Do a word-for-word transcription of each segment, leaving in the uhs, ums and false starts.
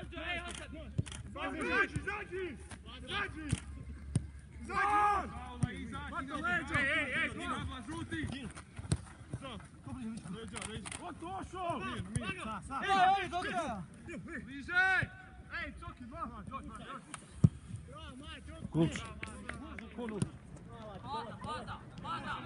Izađi, izađi! Izađi! Izađi! Ej, ej, ej, žuti! O, došao! Ej, ej, do kraja! Bliže! Ej, Coki, dva! Kuć! Pada, pada, pada!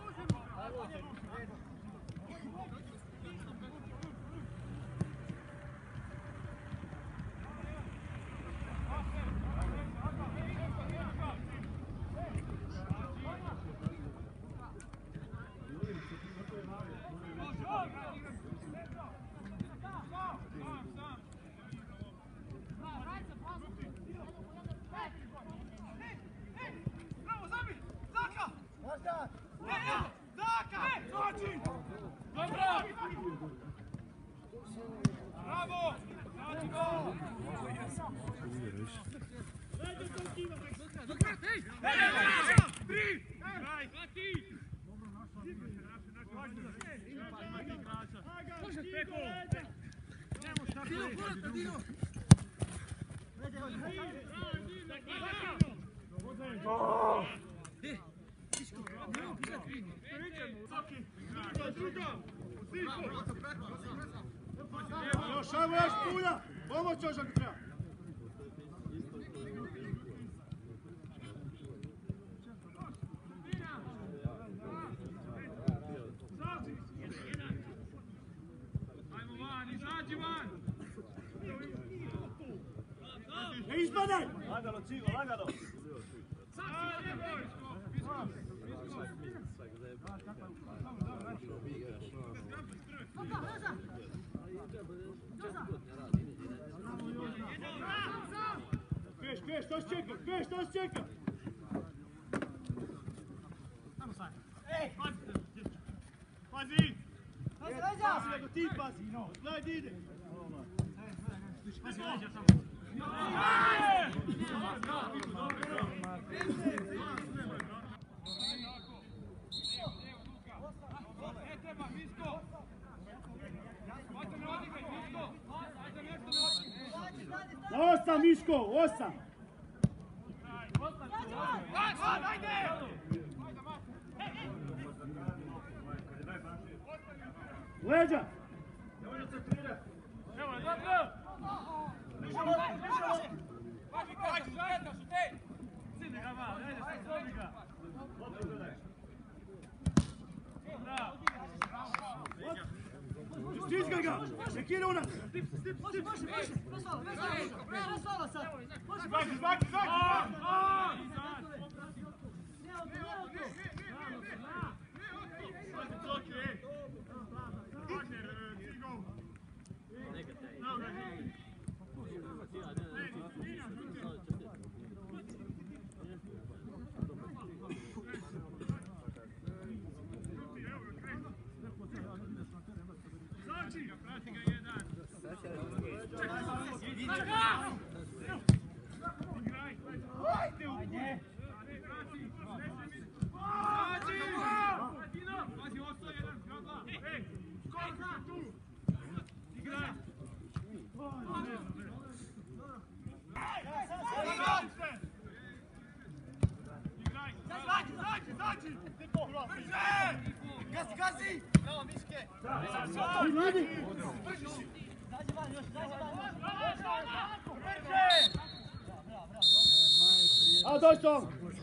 Još, ajmo još pulja! Pomoć još ako treba! Ne izbadaj! Lagano, Cigo, lagano! Peš, peš, što se čeka? Peš, što se čeka? Pazi! Pazi, nego ti pazi! Gledaj di ide! Pazi, leđa samo! Ne treba, Miško! Osam, Miško, osam! Leđa! Evo, dobro! Stiskaj ga! Nek ide u nas! Može, može, može! Razvala, razvala! Razvala sad! Može, Zvaki, može! zvaki, zvaki! Neo tu, neo tu! Coki, ej! Partner, Cigo! Evo ga, ej! Gazi, gazi! Bravo, Miške! Dađi van još, dađi van još! A dođi to!